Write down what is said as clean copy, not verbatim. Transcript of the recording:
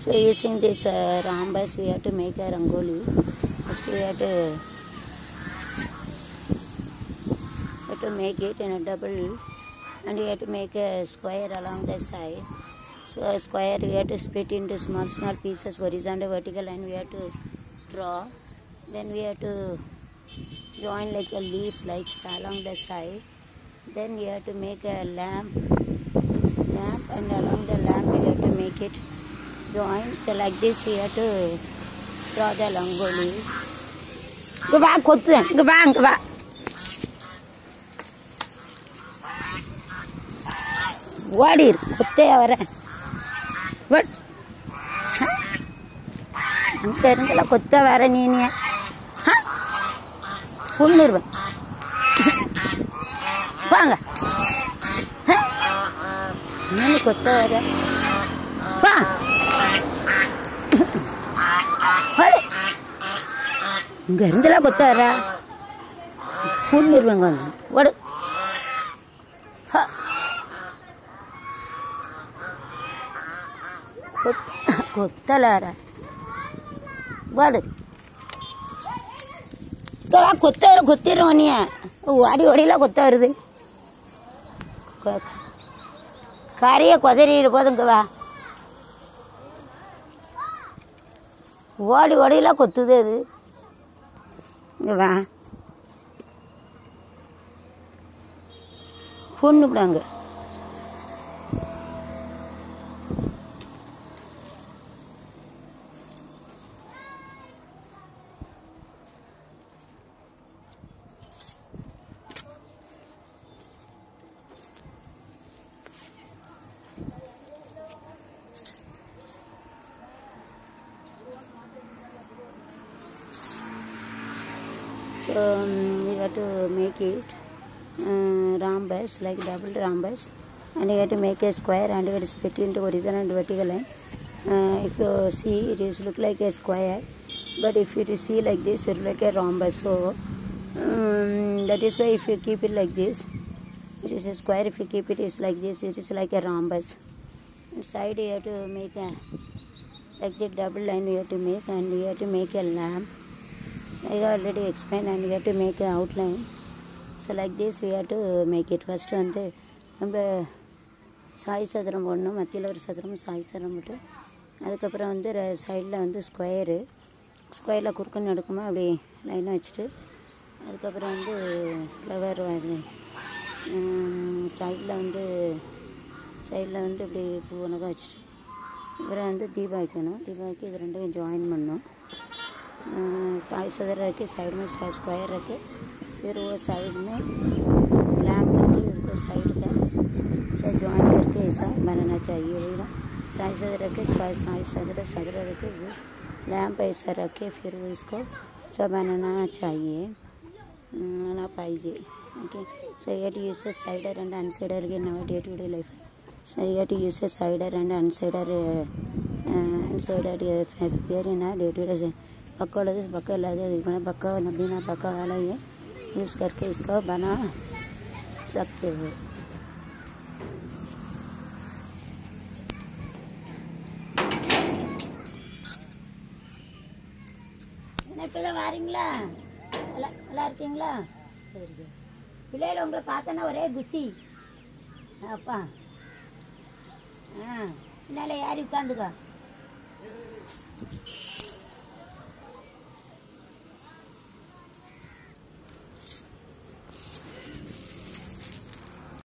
So using this rhombus, we have to make a rangoli. First we have to make it in a double, and we have to make a square along the side. So a square we have to split into small pieces, horizontal, vertical, and we have to draw. Then we have to join like a leaf like along the side. Then we have to make a lamp, and along the lamp we have to make it join. So like this we have to draw the rangoli. Go back, go back. What is it? What? I'm kotta vara neeniya. Huh? Full nirva. Vanga. Huh? Nani kotta vara. Va. Hale. Garindala kotta vara. Full nirva ngonda. What? Ha. Kottalara. What? Kottira. Wadi odila kottarudu. Kariya kodari podungava. Wadi odila kottuderu. Va. Phone pudanga. So we have to make it rhombus, like double rhombus, and we have to make a square, and we have to split into horizontal and vertical line. If you see, it is look like a square, but if you see like this, it look like a rhombus. So that is why if you keep it like this, it is a square. If you keep it is like this, it is like a rhombus. Inside you have to make a like the double line we have to make, and we have to make a lamp. I already explained, and we have to make an outline. So like this we have to make it. First வந்து நம்ம சாய் சதுரம் போடணும், மத்தியில் ஒரு சதுரம் சாய் சதுரம் போட்டு அதுக்கப்புறம் வந்து சைடில் வந்து ஸ்கொயரில் குறுக்குன்னு எடுக்குமா அப்படி லைனாக வச்சுட்டு அதுக்கப்புறம் வந்து ஃப்ளவர் சைடில் வந்து இப்படி பூவனக்காக வச்சுட்டு அப்புறம் வந்து தீபம் வைக்கணும். தீபம் வைக்க இது ரெண்டும் ஜாயின் பண்ணணும். साइड सदर रखे, साइड में स्क्वायर रखे, फिर वो साइड में लैम्प रखे, उसको साइड का सब ज्वाइन करके ऐसा बनाना चाहिए. वही साइड सदर रखे, साइड सदर रखे, लैम्प ऐसा रखे, फिर वो इसको सब बनाना चाहिए. ना पाइजे. Okay, so you have to use a sider and unsider in our day-to-day life. So you have to use a sider and unsider here in our day-to-day life. पक्का लगे पक्का लगे पक्का बिना पक्का वाला ये यूज़ करके इसको बना सकते हो. இப்போதான் வாரீங்களா? நல்லா இருக்கீங்களா? சரி. பிள்ளைகள் உங்களை பார்த்தோன்னா ஒரே குஷி. அப்பா பின்னால யார் உட்காந்துக்கா?